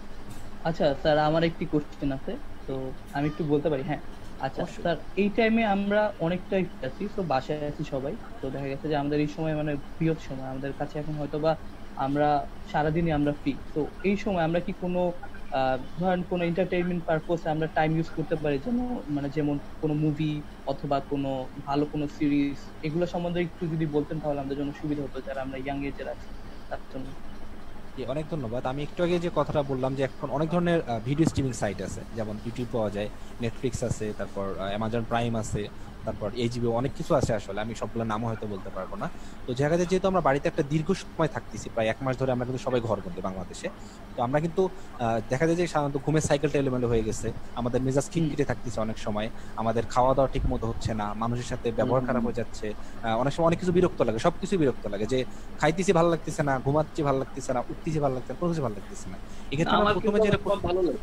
আচ্ছা স্যার, আমার একটি কোশ্চেন আছে, তো আমি একটু বলতে পারি? হ্যাঁ। আচ্ছা অবশ্যই। স্যার, এই টাইমে আমরা অনেকটাই আছি, তো বাসায় আছি সবাই, তো দেখা গেছে যে আমাদের এই সময় মানে বৃহৎ সময় আমাদের কাছে এখন, হয়তো বা আমরা সারাদিনই আমরা ফ্রি, তো এই সময় আমরা কি কোনো ধরেন কোনো এন্টারটেইনমেন্ট পারপোসে আমরা টাইম ইউজ করতে পারি, যেন মানে যেমন কোনো মুভি অথবা কোনো ভালো কোনো সিরিজ, এগুলো সম্বন্ধে একটু যদি বলতেন তাহলে আমাদের জন্য সুবিধা হতো, যারা আমরা ইয়াং এজের আছি তার জন্য। জি, অনেক ধন্যবাদ। আমি একটু আগে যে কথাটা বললাম যে এখন অনেক ধরনের ভিডিও স্ট্রিমিং সাইট আছে, যেমন ইউটিউব পাওয়া যায়, নেটফ্লিক্স আছে, তারপর অ্যামাজন প্রাইম আছে, তারপর এইচবিও, অনেক কিছু আছে। আসলে আমি সবগুলো নামও হয়তো বলতে পারবো না। তো জায়গাতে যেহেতু আমরা বাড়িতে একটা দীর্ঘ সময় থাকতেছি, প্রায় 1 মাস ধরে আমরা কিন্তু সবাই ঘরবন্দি বাংলাদেশে, তো আমরা কিন্তু দেখা যায় যে সাধারণত ঘুমের সাইকেলটা এলোমেলো হয়ে গেছে, আমাদের মেজাজ খিটখিটে থাকতেছে অনেক সময়, আমাদের খাওয়া দাওয়া ঠিক মতো হচ্ছে না, মানুষের সাথে ব্যবহার খারাপ হয়ে যাচ্ছে, অনেক সময় অনেক কিছু বিরক্ত লাগে, সবকিছু বিরক্ত লাগে, যে খাইতেছি ভালো লাগতেছে না, ঘুমাচ্ছি ভালো লাগতেছে না, উঠতেছি ভালো লাগতেছে না, কোনো কিছু ভালো লাগতেছে না। এক্ষেত্রে আমরা আমার প্রথমে কিন্তু যেটা সব ভালো লাগে।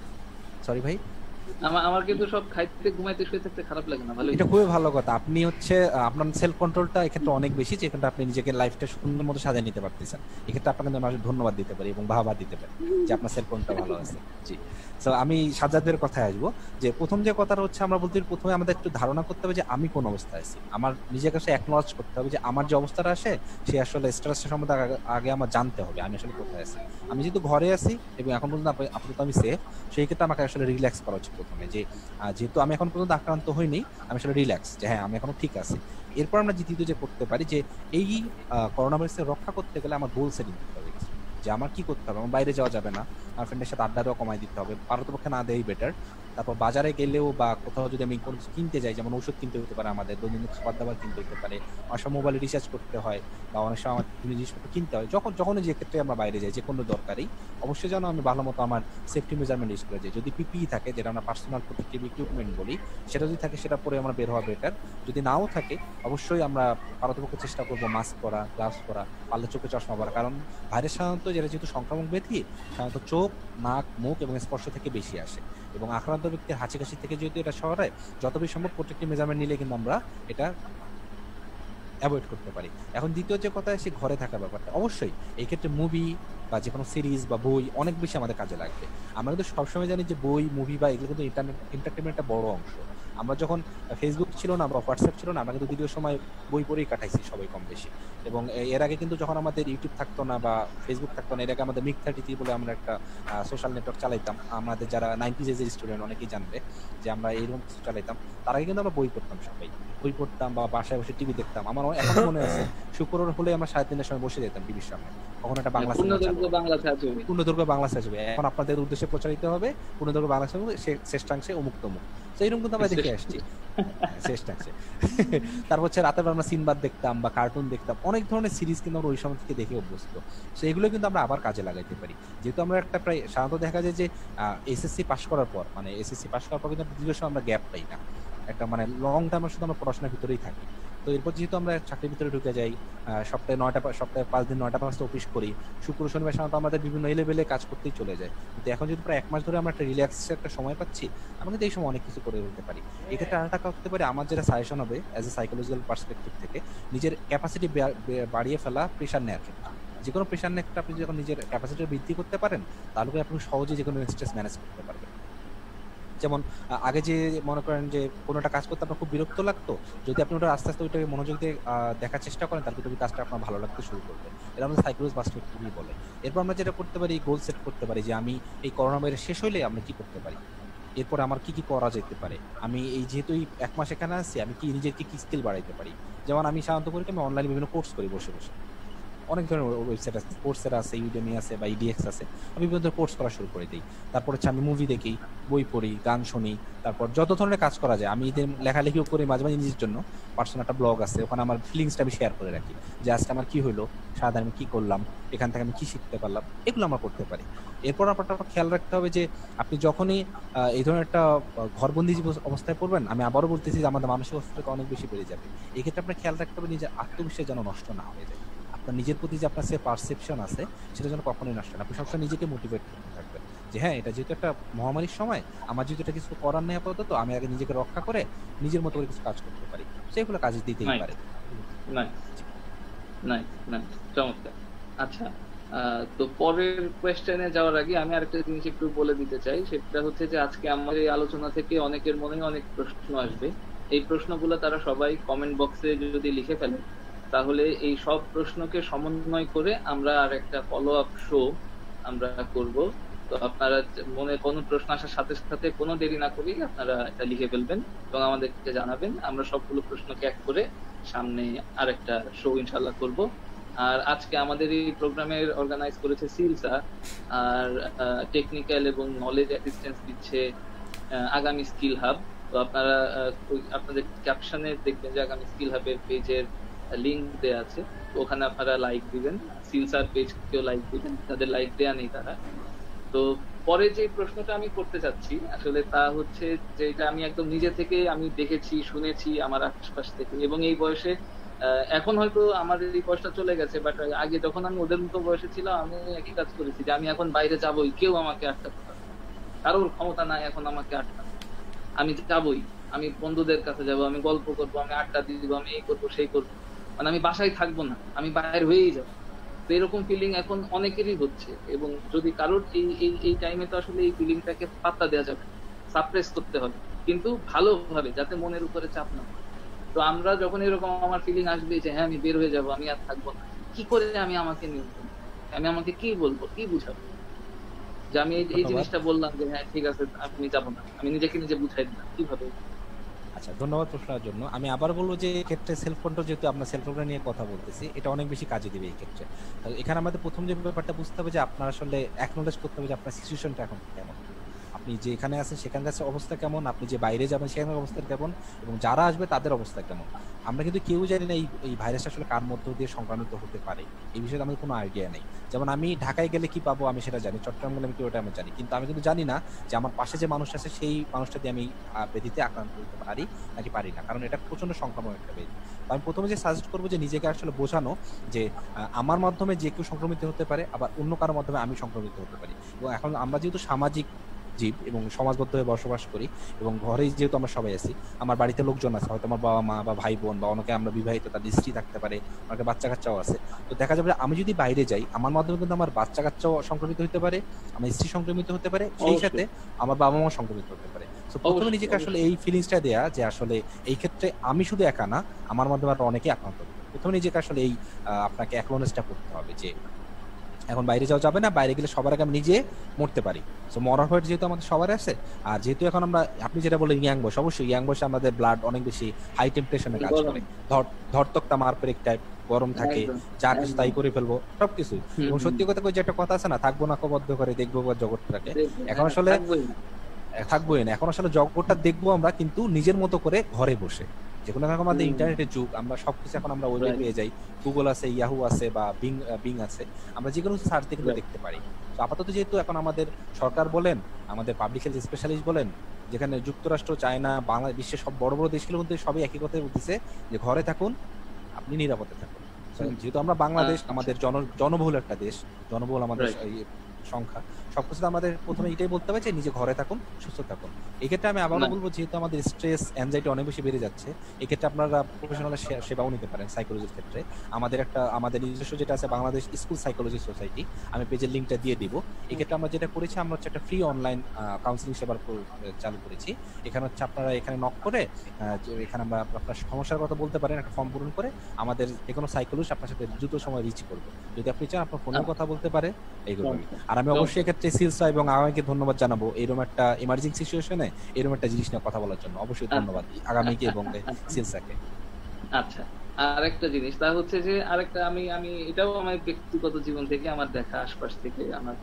সরি ভাই, আমার কিন্তু সব খাইতে ঘুমাইতে শুয়ে থাকতে খারাপ লাগে না, ভালোই এটা লাগে। খুবই ভালো কথা। আপনি হচ্ছে আপনার সেলফ কন্ট্রোলটা এক্ষেত্রে অনেক বেশি, যেখানটা আপনি নিজেকে লাইফটা সুন্দর মতো সাজিয়ে নিতে পারতেছেন। এক্ষেত্রে আপনাকে কিন্তু আমি ধন্যবাদ দিতে পারি এবং বাহবা দিতে পারি যে আপনার সেলফ কন্ট্রোলটা ভালো আছে। জি, সো আমি সাজ্জাদের কথায় আসবো। যে প্রথম যে কথাটা হচ্ছে, আমরা বলতে পারি প্রথমে আমাদের একটু ধারণা করতে হবে যে আমি কোন অবস্থায় আছি। আমার নিজের কাছে অ্যাকনলেজ করতে হবে যে আমার যে অবস্থাটা আসে, সে আসলে স্ট্রেসের সম্বন্ধে আগে আমার জানতে হবে আমি আসলে কোথায় আছি। আমি যেহেতু ঘরে আছি এবং এখন পর্যন্ত আপাতত আমি সেফ, সেই ক্ষেত্রে আমাকে আসলে রিল্যাক্স করা উচিত প্রথমে, যে যেহেতু আমি এখন পর্যন্ত আক্রান্ত হইনি, আমি আসলে রিল্যাক্স, যে হ্যাঁ আমি এখনো ঠিক আছি। এরপর আমরা দ্বিতীয়ত যে করতে পারি, যে এই করোনা ভাইরাসকে রক্ষা করতে গেলে আমার গোল সেটিং করতে হবে, যে আমার কি করতে হবে। আমার বাইরে যাওয়া যাবে না, আমার ফ্রেন্ডের সাথে আড্ডা দেওয়া কমাই দিতে হবে, পারতপক্ষে না দেওয়াই বেটার। তারপর বাজারে গেলেও বা কোথাও যদি আমি কোনো কিছু কিনতে যাই, যেমন ওষুধ কিনতে হতে পারে, আমাদের দৈনন্দিন খাবার দাবার কিনতে হতে পারে, অনেক সময় মোবাইলে রিচার্জ করতে হয়, বা অনেক সময় আমার জিনিসপত্র কিনতে হয়, যখনই যে ক্ষেত্রে আমরা বাইরে যাই, যে কোনো দরকারই অবশ্যই যেন আমি ভালো মতো আমার সেফটি মেজারমেন্ট ইউজ করে যাই। যদি পিপিই থাকে, যেটা আমরা পার্সোনাল প্রোটেক্টিভ ইকুইপমেন্ট বলি, সেটা যদি থাকে সেটা পরে আমরা বের হওয়া বেটার। যদি নাও থাকে, অবশ্যই আমরা পারতপক্ষে চেষ্টা করবো মাস্ক পরা, গ্লাভস পরা, পারলে চোখে চশমা পরা। কারণ ভাইরাস সাধারণত যেহেতু সংক্রামক ব্যাধি, সাধারণত চোখ, নাক, মুখ এবং স্পর্শ থেকে বেশি আসে, এবং আক্রান্ত ব্যক্তির হাঁচি কাশি থেকে যেহেতু এটা ছড়ায়, যত বেশি সম্ভব প্রোটেক্টিভ মেজারমেন্ট নিলে কিন্তু আমরা এটা অ্যাভয়েড করতে পারি। এখন দ্বিতীয় যে কথা, সে ঘরে থাকা ব্যাপারটা, অবশ্যই এই ক্ষেত্রে মুভি বা যে কোনো সিরিজ বা বই অনেক বেশি আমাদের কাজে লাগবে। আমরা কিন্তু সবসময় জানি যে বই, মুভি বা এগুলো কিন্তু এন্টারটেনমেন্ট একটা বড় অংশ। আমরা যখন ফেসবুক ছিল না বা হোয়াটসঅ্যাপ ছিল না, আমরা কিন্তু দীর্ঘ সময় বই পড়েই কাটাইছি সবাই কম বেশি। এবং এর আগে কিন্তু যখন আমাদের ইউটিউব থাকতো না বা ফেসবুক থাকতো না, এর আগে আমাদের মিক33 বলে আমরা একটা সোশ্যাল নেটওয়ার্ক চালাইতাম। আমাদের যারা 90s এর স্টুডেন্ট অনেকেই জানবে যে আমরা এইরকম কিছু চালাইতাম। তার আগে কিন্তু আমরা বই পড়তাম, সবাই বই পড়তাম বা বাসায় বসে টিভি দেখতাম। আমার এখনো মনে আছে, শুক্রবার হলে আমরা 3:30 সময় বসে যেতাম টিভির সামনে, কখনো একটা বাংলা সিনেমা পূর্ণদৈর্ঘ্য পূর্ণদৈর্ঘ্য বাংলা ছায়াছবি। পূর্ণদৈর্ঘ্য বাংলা ছায়াছবি এখন আপনাদের উদ্দেশ্যে প্রচারিত হবে, পূর্ণদৈর্ঘ্য বাংলা ছায়াছবি শ্রেষ্ঠাংশে অমুক তমুক। তো এইরকম কিন্তু আমরা দেখে আসছি শ্রেষ্ঠাংশে। তারপর হচ্ছে রাতের বেলা আমরা সিনবাদ দেখতাম বা কার্টুন দেখতাম, অনেক ধরনের সিরিজ কিন্তু আমরা ওই সময় থেকে দেখে অভ্যস্ত। তো এগুলো কিন্তু আমরা আবার কাজে লাগাইতে পারি। যেহেতু আমরা একটা প্রায় সাধারণত দেখা যায় যে এসএসসি পাস করার পর, মানে এসএসসি পাস করার পর কিন্তু দীর্ঘ সময় আমরা গ্যাপ পাই না, একটা মানে লং টাইম শুধু আমরা পড়াশোনার ভিতরেই থাকি। তো এরপর যেহেতু আমরা চাকরির ভিতরে ঢুকে যাই, সপ্তাহে 5 দিন 9টা 5টা অফিস করি, শুক্র শনিবার সাধারণত আমাদের বিভিন্ন লেভেলে কাজ করতেই চলে যায়। কিন্তু এখন যদি প্রায় 1 মাস ধরে আমরা একটা রিল্যাক্সের একটা সময় পাচ্ছি, আমরা কিন্তু এই সময় অনেক কিছু করে ফেলতে পারি। এক্ষেত্রে আরেকটা করতে পারি, আমার যেটা সাজেশন হবে অ্যাজ এ সাইকোলজিক্যাল পার্সপেক্টিভ থেকে, নিজের ক্যাপাসিটি বাড়িয়ে ফেলা প্রেশার নেওয়ার জন্য। যে কোনো প্রেশার নিয়ে আপনি যখন নিজের ক্যাপাসিটি বৃদ্ধি করতে পারেন, তাহলে আপনি সহজে যে কোনো স্ট্রেস ম্যানেজ করতে পারবেন। যেমন আগে যে মনে করেন যে কোনো একটা কাজ করতে আপনার খুব বিরক্ত লাগতো, যদি আপনি ওটা আস্তে আস্তে ওইটাকে মনোযোগ দিয়ে দেখার চেষ্টা করেন, তারপর ওই কাজটা আপনার ভালো লাগতে শুরু করবে। এটা আমাদের সাইকোলজি পার্সপেক্টিভই বলে। এরপর আমরা যেটা করতে পারি, গোল সেট করতে পারি যে আমি এই করোনা ভাইরাস শেষ হইলে আমরা কি করতে পারি, এরপর আমার কি কি করা যেতে পারে, আমি এই যেহেতু এই 1 মাস এখানে আছি, আমি কি নিজের কি স্কিল বাড়াইতে পারি। যেমন আমি সাধারণত করি, আমি অনলাইনে বিভিন্ন কোর্স করি বসে বসে, অনেক ধরনের ওয়েবসাইট আছে, কোর্সেরা আছে, ইউডেমি আছে বা ইডিএক্স আছে, আমি বিভিন্ন ধরনের কোর্স করা শুরু করে দিই। তারপর হচ্ছে আমি মুভি দেখি, বই পড়ি, গান শুনি, তারপর যত ধরনের কাজ করা যায়। আমি এদের লেখালেখিও করি মাঝে মাঝে নিজের জন্য, পার্সোনাল একটা ব্লগ আছে, ওখানে আমার ফিলিংসটা আমি শেয়ার করে রাখি যে আজকে আমার কি হইলো, সারাদিন আমি কি করলাম, এখান থেকে আমি কি শিখতে পারলাম, এগুলো আমরা করতে পারি। এরপর আপনার খেয়াল রাখতে হবে যে আপনি যখনই এই ধরনের একটা ঘরবন্দি অবস্থায় পড়বেন, আমি আবারও বলতেছি যে আমাদের মানসিক অস্থিরতা অনেক বেশি বেড়ে যাবে। এক্ষেত্রে আপনার খেয়াল রাখতে হবে নিজের আত্মবিশ্বাস যেন নষ্ট না হয়ে যায়। আপনার নিজের প্রতি যে আপনার সে পারসেপশন আছে, সেটা যেন কখনোই নষ্ট না। আপনি সবসময় নিজেকে মোটিভেট করতে থাকবেন যে হ্যাঁ, এটা যেহেতু একটা মহামারীর সময়, আমার যেহেতু এটা কিছু করার নেই আপাতত, আমি আগে নিজেকে রক্ষা করে নিজের মতো করে কিছু কাজ করতে পারি, সেগুলো কাজে দিতেই পারে। চমৎকার। আচ্ছা, তো পরের কোয়েশ্চেনে যাওয়ার আগে আমি আরেকটা জিনিস একটু বলে দিতে চাই, সেটা হচ্ছে যে আজকে আমার এই আলোচনা থেকে অনেকের মনে অনেক প্রশ্ন আসবে। এই প্রশ্নগুলো তারা সবাই কমেন্ট বক্সে যদি লিখে ফেলে, তাহলে এই সব প্রশ্নকে সমন্বয় করে আমরা আর একটা ফলো আপ শো আমরা করব। তো আপনারা মনে কোনো প্রশ্ন আসার সাথে সাথে কোনো দেরি না করেই আপনারা এটা লিখে ফেলবেন এবং আমাদেরকে জানাবেন। আমরা সবগুলো প্রশ্নকে এক করে সামনে আরেকটা শো ইনশাল্লাহ করব। আর আজকে আমাদের এই প্রোগ্রামের অর্গানাইজ করেছে সিলসা, আর টেকনিক্যাল এবং নলেজ অ্যাসিস্ট্যান্স দিচ্ছে আগামী স্কিল হাব। তো আপনারা আপনাদের ক্যাপশনে দেখবেন যে আগামী স্কিল হাবের পেজের লিংক দেয়া আছে, তো ওখানে আপনারা লাইক দিবেন, সিলসার পেজকেও লাইক দিবেন, তাদের লাইক দেয়া নেই তারা। তো পরে যে প্রশ্নটা আমি করতে চাচ্ছি আসলে তা হচ্ছে যে এটা আমি একদম নিজে থেকে আমি দেখেছি, শুনেছি আমার আশপাশ থেকে, এবং এই বয়সে এখন হয়তো আমার এই বয়সটা চলে গেছে, বাট আগে যখন আমি ওদের মতো বয়সে ছিলাম আমি একই কাজ করেছি যে আমি এখন বাইরে যাবোই, কেউ আমাকে আটকাতে পারবে না, কারোর ক্ষমতা নাই এখন আমাকে আটকাতে। আমি যাবোই, আমি বন্ধুদের কাছে যাব, আমি গল্প করবো, আমি আড্ডা দিব, আমি এই করবো সেই করবো, মানে আমি বাসায় থাকবো না, আমি বাইরে হয়েই যাবো। তো এরকম ফিলিং এখন অনেকেরই হচ্ছে, এবং যদি কারোর এই টাইমে তো আসলে এই ফিলিংটাকে পাত্তা দেওয়া যাবে, সাপ্রেস করতে হবে, কিন্তু ভালোভাবে, যাতে মনের উপরে চাপ না পড়ে। তো আমরা যখন এরকম আমার ফিলিং আসবে যে হ্যাঁ আমি বের হয়ে যাব, আমি আর থাকবো না, কি করে আমি আমাকে নিয়ন্ত্রণ, আমি আমাকে কি বলবো, কি বুঝাবো যে আমি এই জিনিসটা বললাম যে হ্যাঁ ঠিক আছে আপনি যাবো না, আমি নিজেকে নিজে বুঝাই দিলাম কিভাবে। আচ্ছা, ধন্যবাদ প্রশ্নের জন্য। আমি আবার বলবো যে এই ক্ষেত্রে সেলফ কন্ট্রোল, যেহেতু আমরা সেলফ কন্ট্রোল নিয়ে কথা বলতেছি, এটা অনেক বেশি কাজে দিবে এই ক্ষেত্রে। এখানে আমাদের প্রথম যে ব্যাপারটা বুঝতে হবে যে আপনার আসলে অ্যাকনোলেজ করতে হবে যে আপনার সিচুয়েশনটা এখন কেমন, আপনি যে এখানে আছেন সেখানকার অবস্থা কেমন, আপনি যে বাইরে যাবেন সেখানকার অবস্থা কেমন, এবং যারা আসবে তাদের অবস্থা কেমন। আমরা কিন্তু কেউ জানি না এই ভাইরাসটা আসলে কার মধ্য দিয়ে সংক্রামিত হতে পারে, এই বিষয়ে আমাদের কোনো আইডিয়া নেই। যেমন আমি ঢাকায় গেলে কি পাবো আমি সেটা জানি, চট্টগ্রাম গেলে আমি কি ওটা আমি জানি, কিন্তু আমি কিন্তু জানি না যে আমার পাশে যে মানুষ আছে সেই মানুষটা দিয়ে আমি ব্যাধিতে আক্রান্ত হতে পারি নাকি পারি না, কারণ এটা প্রচন্ড সংক্রামক একটা ব্যাধি। তো আমি প্রথমে যে সাজেস্ট করবো যে নিজেকে আসলে বোঝানো যে আমার মাধ্যমে যে কেউ সংক্রমিত হতে পারে, আবার অন্য কারোর মাধ্যমে আমি সংক্রমিত হতে পারি। এবং এখন আমরা যেহেতু সামাজিক জীব এবং সমাজবদ্ধ হয়ে বসবাস করি, এবং ঘরেই যেহেতু আমরা সবাই আছি, আমার বাড়িতে লোকজন আছে, হয়তো আমার বাবা মা বা ভাই বোন বা অনেকে আমরা বিবাহিত, তাদের স্ত্রী থাকতে পারে, অনেকে বাচ্চা কাচ্চাও আছে। তো দেখা যাবে আমি যদি বাইরে যাই, আমার মাধ্যমে কিন্তু আমার বাচ্চা কাচ্চাও সংক্রমিত হতে পারে, আমার স্ত্রী সংক্রমিত হতে পারে, সেই সাথে আমার বাবা মা সংক্রমিত হতে পারে। তো প্রথমে নিজেকে আসলে এই ফিলিংসটা দেয়া যে আসলে এই ক্ষেত্রে আমি শুধু একা না, আমার মাধ্যমে আরো অনেকে আক্রান্ত হবে। প্রথমে নিজেকে আসলে এই আপনাকে অ্যাকনোলেজটা করতে হবে যে এখন বাইরে যাওয়া যাবে না, বাইরে গেলে সবার আগে আমি নিজে মরতে পারি। তো মরার ভয় যেহেতু আমাদের সবার আছে, আর যেহেতু এখন আমরা, আপনি যেটা বললেন ইয়াং বয়স, অবশ্যই ইয়াং বয়সে আমাদের ব্লাড অনেক বেশি হাই টেম্পারেচারে কাজ করে, ধরতক্তা মারপের টাইপ গরম থাকে, একদম যা কিছু তাই একদম। করে ফেলবো সবকিছু। হুম এবং হুম। সত্যি কথা কই যে একটা কথা আছে না, থাকবো না কবদ্ধ করে দেখবো বা জগৎটাকে। দেখবো, এখন হ্যাঁ আসলে থাকবোই না। থাকবোই না, এখন আসলে জগৎটা দেখবো আমরা কিন্তু নিজের মতো করে ঘরে বসে। যেকোনো এখন আমাদের হুম ইন্টারনেটের যুগ, আমরা সবকিছু এখন আমরা ওয়েবে রাইট পেয়ে যাই। গুগল আছে, ইয়াহু আছে বা বিং আছে, আমরা যে কোনো সার্চ দিয়ে কিন্তু রাইট। দেখতে পারি। তো আপাতত যেহেতু এখন আমাদের সরকার বলেন, আমাদের পাবলিক হেলথ স্পেশালিস্ট বলেন, যেখানে যুক্তরাষ্ট্র, চায়না, বাংলা, বিশ্বের সব বড় বড় দেশগুলোর মধ্যে সবই একই কথাই বলতেছে যে ঘরে থাকুন, আপনি নিরাপদে থাকুন। So, যেহেতু আমরা বাংলাদেশ, আচ্ছা আমাদের জনবহুল একটা দেশ, জনবহুল আমাদের রাইট। এই সংখ্যা, সবকিছু আমাদের প্রথমে এটাই বলতে হবে যে নিজে ঘরে থাকুন, সুস্থ থাকুন। এক্ষেত্রে আমি আবারও না বলবো, যেহেতু আমাদের স্ট্রেস অ্যাংজাইটি অনেক বেশি বেড়ে যাচ্ছে, এক্ষেত্রে আপনারা প্রফেশনাল সেবাও নিতে পারেন সাইকোলজির ক্ষেত্রে। আমাদের নিজস্ব যেটা আছে বাংলাদেশ স্কুল সাইকোলজি সোসাইটি, আমি পেজের লিঙ্কটা দিয়ে দিব। এক্ষেত্রে আমরা যেটা করেছি, আমরা হচ্ছে একটা ফ্রি অনলাইন কাউন্সিলিং সেবার চালু করেছি। এখানে হচ্ছে আপনারা এখানে নক করে এখানে আমরা আপনার সমস্যার কথা বলতে পারেন, একটা ফর্ম পূরণ করে আমাদের যে কোনো সাইকোলজিস্ট আপনার সাথে দ্রুত সময় রিচ করবে। যদি আপনি চান আপনার ফোনেও কথা বলতে পারে, এইগুলো। আর আমি অবশ্যই এক্ষেত্রে সিলসা এবং আগামীকে ধন্যবাদ জানাবো এরকম একটা ইমার্জেন্সি সিচুয়েশনে এরকম একটা জিনিস নিয়ে কথা বলার জন্য। অবশ্যই ধন্যবাদ আগামীকে এবং সিলসাকে। আচ্ছা, আরেকটা জিনিস তা হচ্ছে যে আরেকটা আমি আমি এটাও আমার ব্যক্তিগত জীবন থেকে আমার দেখা, আশপাশ থেকে, আমার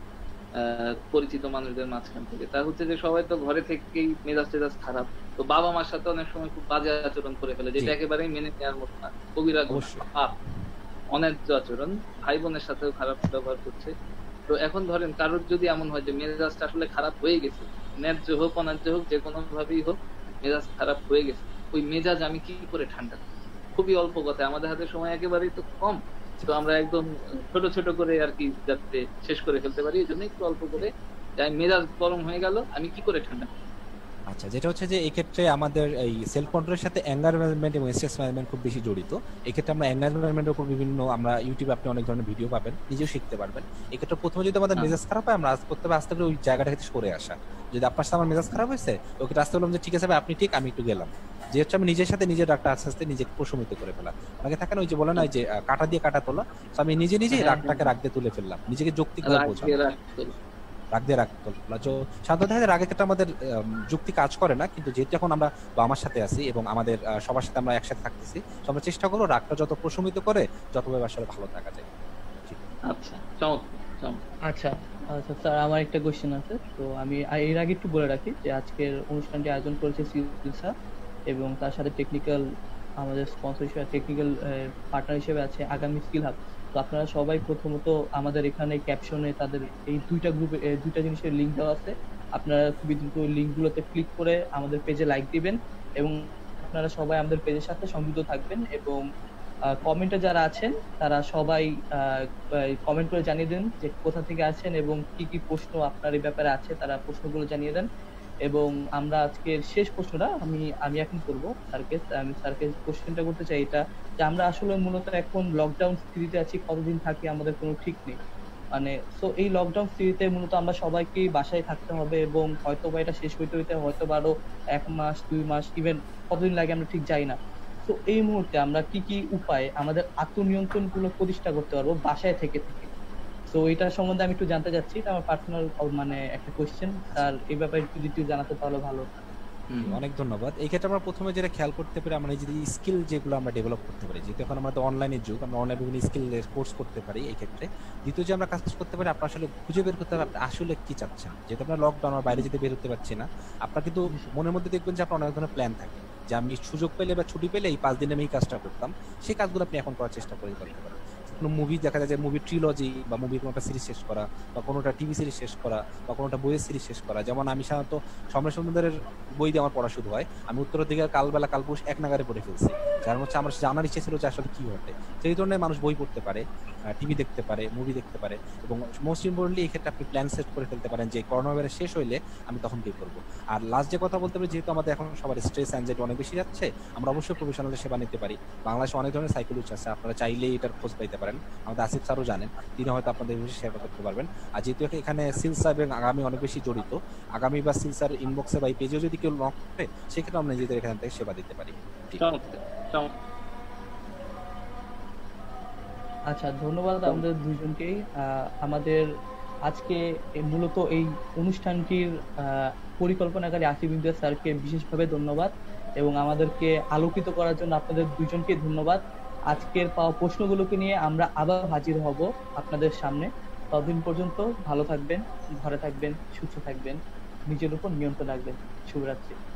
পরিচিত মানুষদের মাঝখান থেকে, তা হচ্ছে যে সবাই তো ঘরে থেকেই মেজাজ টেজাজ খারাপ, তো বাবা মার সাথে অনেক সময় খুব বাজে আচরণ করে ফেলে, জি, যেটা একেবারেই মেনে নেওয়ার মতো না, কবিরা গুনাহ, অবশ্যই। পাপ, অন্যায্য আচরণ। ভাই বোনের সাথেও খারাপ ব্যবহার করছে। তো এখন ধরেন কারোর যদি এমন হয় যে মেজাজটা আসলে খারাপ হয়ে গেছে, ন্যায্য হোক অন্যায্য হোক যে কোনো ভাবেই হোক, মেজাজ খারাপ হয়ে গেছে, ওই মেজাজ আমি কি করে ঠান্ডা করব? খুবই অল্প কথায়, আমাদের হাতে সময় একেবারেই তো কম। তো আমরা একদম ছোট ছোট করে আর কি যাতে শেষ করে ফেলতে পারি, এই জন্য একটু অল্প করে, যাই মেজাজ গরম হয়ে গেল আমি কি করে ঠান্ডা করব? আচ্ছা, যেটা হচ্ছে যে এক্ষেত্রে আমাদের এই সেলফ কন্ট্রোলের সাথে অ্যাঙ্গার ম্যানেজমেন্ট এবং স্ট্রেস ম্যানেজমেন্ট খুব বেশি জড়িত। এক্ষেত্রে আমরা অ্যাঙ্গার ম্যানেজমেন্টের উপর বিভিন্ন, আমরা ইউটিউবে আপনি অনেক ধরনের ভিডিও পাবেন, নিজেও শিখতে পারবেন। এক্ষেত্রে প্রথমে যদি আমাদের হ্যাঁ মেজাজ খারাপ হয়, আমরা আজ করতে হবে আস্তে করে ওই জায়গাটা থেকে সরে আসা। যদি আপনার সাথে আমার মেজাজ খারাপ হয়েছে, ওকে রাস্তা বললাম যে ঠিক আছে ভাই আপনি ঠিক, আমি একটু গেলাম। যে হচ্ছে আমি নিজের সাথে নিজের রাগটা আস্তে আস্তে নিজেকে প্রশমিত করে ফেলা। অনেকে থাকে না ওই যে বলে না যে কাটা দিয়ে কাটা তোলা, তো আমি নিজে নিজেই হ্যাঁ রাগটাকে রাগ দিয়ে তুলে ফেললাম, নিজেকে যৌক্তিকভাবে রাগ বোঝানো। দিয়ে রাগ করো। রাগ দিয়ে রাগ তোলা সাধারণত দেখা যায় রাগের ক্ষেত্রে আমাদের যুক্তি কাজ করে না, কিন্তু যেহেতু এখন আমরা আমার সাথে আছি এবং আমাদের সবার সাথে আমরা একসাথে থাকতেছি, তো আমরা চেষ্টা করবো রাগটা যত প্রশমিত করে যতভাবে আসলে ভালো থাকা যায়। জি। আচ্ছা চমৎকার চমৎকার। আচ্ছা আচ্ছা স্যার, আমার একটা কোশ্চেন আছে। তো আমি এর আগে একটু বলে রাখি যে আজকের অনুষ্ঠানটি আয়োজন করেছে সিলসা, এবং তার সাথে টেকনিক্যাল, আমাদের স্পন্সর হিসেবে টেকনিক্যাল পার্টনার হিসেবে আছে আগামী স্কিল হাব। তো আপনারা সবাই প্রথমত আমাদের এখানে ক্যাপশনে তাদের এই দুইটা গ্রুপে দুইটা জিনিসের লিঙ্ক দেওয়া আছে, আপনারা খুবই দ্রুত লিঙ্কগুলোতে ক্লিক করে আমাদের পেজে লাইক দিবেন, এবং আপনারা সবাই আমাদের পেজের সাথে সংযুক্ত থাকবেন, এবং কমেন্টে যারা আছেন তারা সবাই কমেন্ট করে জানিয়ে দেন যে কোথা থেকে আছেন এবং কি কি প্রশ্ন আপনার এই ব্যাপারে আছে, তারা প্রশ্নগুলো জানিয়ে দেন। এবং আমরা আজকের শেষ প্রশ্নটা আমি আমি এখন করব স্যারকে। আমি স্যারকে কোশ্চেনটা করতে চাই এটা, যে আমরা আসলে মূলত এখন লকডাউন স্থিতিতে আছি, কতদিন থাকি আমাদের কোনো ঠিক নেই। মানে সো এই লকডাউন স্থিতিতে মূলত আমরা সবাইকে বাসায় থাকতে হবে, এবং হয়তো বা এটা শেষ হইতে হইতে হয়তো বা আরো 1 মাস 2 মাস, ইভেন কতদিন লাগে আমরা ঠিক জানি না। তো এই মুহূর্তে আমরা কি কি উপায়ে আমাদের আত্মনিয়ন্ত্রণ গুলো প্রতিষ্ঠা করতে পারবো বাসায় থেকে থেকে? তো এটার সম্বন্ধে আমি একটু জানতে চাচ্ছি, এটা আমার পার্সোনাল মানে একটা কোশ্চেন। আচ্ছা, আর এই ব্যাপারে যদি একটু জানাতে তাহলে ভালো। হুম অনেক ধন্যবাদ। এই ক্ষেত্রে আমরা প্রথমে যেটা খেয়াল করতে পারি, আমরা যদি স্কিল যেগুলো আমরা ডেভেলপ করতে পারি, যেহেতু এখন আমাদের অনলাইনের যুগ, আমরা অনলাইনে বিভিন্ন স্কিল কোর্স করতে পারি। এই ক্ষেত্রে দ্বিতীয় যে আমরা কাজ করতে পারি, আপনার আসলে খুঁজে বের করতে হবে আপনি আসলে কি চাচ্ছেন। যেহেতু আপনার লকডাউন, আমরা বাইরে যেতে বের হতে পারছি না, আপনার কিন্তু মনের মধ্যে দেখবেন যে আপনার অনেক ধরনের প্ল্যান থাকে, যে আমি সুযোগ পেলে বা ছুটি পেলে এই 5 দিনে আমি এই কাজটা করতাম, সেই কাজগুলো আপনি এখন করার চেষ্টা করে করতে পারেন। কোনো মুভি দেখা যায় যে মুভি ট্রিলজি বা মুভি কোনো একটা সিরিজ শেষ করা, বা কোনোটা টিভি সিরিজ শেষ করা, বা কোনোটা বইয়ের সিরিজ শেষ করা। যেমন আমি সাধারণত সম্রাট সুন্দরের বই দিয়ে আমার পড়া শুরু হয়, আমি উত্তরাধিকার কালবেলা কালপুরুষ এক নাগারে পড়ে ফেলছি, যার হচ্ছে আমার জানার ইচ্ছে ছিল যে আসলে কি ঘটে। সেই ধরনের মানুষ বই পড়তে পারে, টিভি দেখতে পারে, মুভি দেখতে পারে, এবং মোস্ট ইম্পর্টেন্টলি এই ক্ষেত্রে আপনি প্ল্যান সেট করে ফেলতে পারেন যে করোনা ভাইরাস শেষ হইলে আমি তখন কি করবো। আর লাস্ট যে কথা বলতে পারি, যেহেতু আমাদের এখন সবার স্ট্রেস অ্যাংজাইটি অনেক বেশি যাচ্ছে, আমরা অবশ্যই প্রফেশনালের সেবা নিতে পারি। বাংলাদেশে অনেক ধরনের সাইকোলজিস্ট আছে, আপনারা চাইলেই এটার খোঁজ পাইতে পারেন। আমাদের আসিফ স্যারও জানেন, তিনি হয়তো আপনাদের বেশি সেবা করতে পারবেন। আর যেহেতু এখানে সিলসা এবং আগামী অনেক বেশি জড়িত, আগামী বা সিলসার ইনবক্সে বা পেজেও যদি কেউ নক করে, সেক্ষেত্রে আমরা নিজেদের এখান থেকে সেবা দিতে পারি। চমৎকার চমৎকার। আচ্ছা, ধন্যবাদ আমাদের দুইজনকেই। আমাদের আজকে মূলত এই অনুষ্ঠানটির পরিকল্পনাকারী আসিফ ইমতিয়াজ স্যারকে বিশেষভাবে ধন্যবাদ, এবং আমাদেরকে আলোকিত করার জন্য আপনাদের দুইজনকে ধন্যবাদ। আজকের পাওয়া প্রশ্নগুলোকে নিয়ে আমরা আবার হাজির হব আপনাদের সামনে। ততদিন পর্যন্ত ভালো থাকবেন, ঘরে থাকবেন, সুস্থ থাকবেন, নিজের উপর নিয়ন্ত্রণ রাখবেন। শুভরাত্রি।